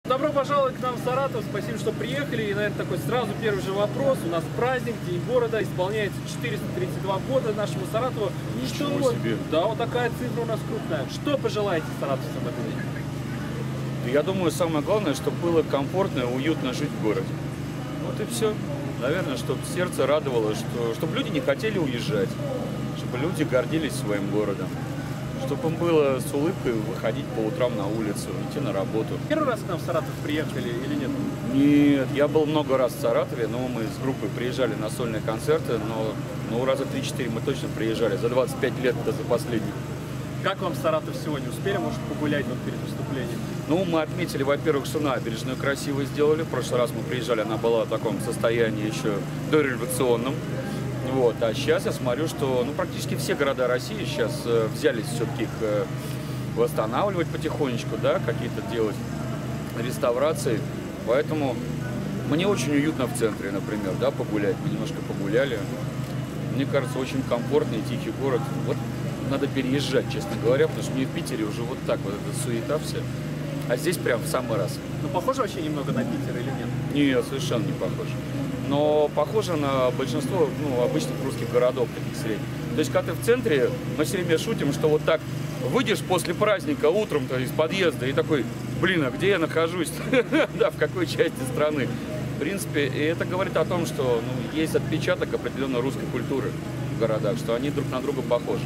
Добро пожаловать к нам в Саратов, спасибо, что приехали. И, наверное, такой сразу первый же вопрос. У нас праздник, День города, исполняется 432 года нашему Саратову. Ничего себе! Да, вот такая цифра у нас крупная. Что пожелаете саратовцам в этот день? Я думаю, самое главное, чтобы было комфортно и уютно жить в городе. Вот и все. Наверное, чтобы сердце радовало, чтобы люди не хотели уезжать, чтобы люди гордились своим городом, чтобы им было с улыбкой выходить по утрам на улицу, идти на работу. Первый раз к нам в Саратов приехали или нет? Нет, я был много раз в Саратове, но мы с группой приезжали на сольные концерты, но раза 3-4 мы точно приезжали, за 25 лет до последних. Как вам Саратов сегодня? Успели, может, погулять вот перед выступлением? Ну, мы отметили, во-первых, что набережную красиво сделали. В прошлый раз мы приезжали, она была в таком состоянии еще дореволюционном. Вот. А сейчас я смотрю, что практически все города России сейчас взялись все-таки их восстанавливать потихонечку, да, какие-то делать реставрации. Поэтому мне очень уютно в центре, например, да, погулять. Мы немножко погуляли. Мне кажется, очень комфортный, тихий город. Вот надо переезжать, честно говоря, потому что мне в Питере уже вот так вот эта суета вся. А здесь прям в самый раз. Ну, похоже вообще немного на Питер или нет? Нет, совершенно не похоже. Но похоже на большинство обычных русских городов, таких средних. То есть, когда ты в центре, мы все время шутим, что вот так выйдешь после праздника утром-то из подъезда и такой, блин, а где я нахожусь? Да, в какой части страны? В принципе, и это говорит о том, что есть отпечаток определенной русской культуры в городах, что они друг на друга похожи.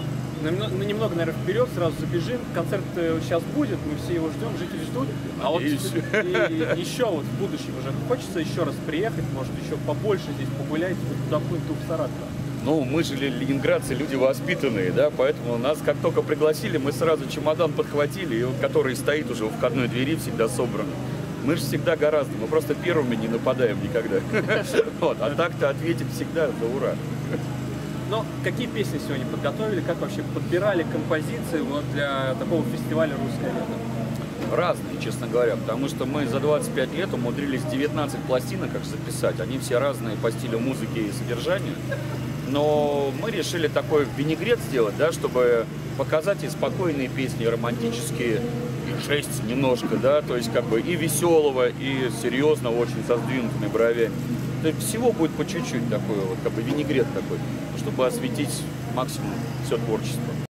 Мы немного, наверное, вперед сразу забежим. Концерт сейчас будет, мы все его ждем, жители ждут. А вот еще вот в будущем уже хочется еще раз приехать, может, еще побольше здесь погулять, туда в Саратов. Ну, мы же ленинградцы, люди воспитанные, да, поэтому нас как только пригласили, мы сразу чемодан подхватили, и вот, который стоит уже у входной двери, всегда собран. Мы же всегда гораздо, мы просто первыми не нападаем никогда. А так-то ответим всегда, да ура. Но какие песни сегодня подготовили, как вообще подбирали композиции вот для такого фестиваля «Русское лето»? Разные, честно говоря, потому что мы за 25 лет умудрились 19 пластинок как записать. Они все разные по стилю музыки и содержанию. Но мы решили такой винегрет сделать, да, чтобы показать и спокойные песни, и романтические, и жесть немножко, да, то есть как бы и веселого, и серьезного, очень со сдвинутыми бровями. То есть всего будет по чуть-чуть такой вот, как бы винегрет такой, чтобы осветить максимум все творчество.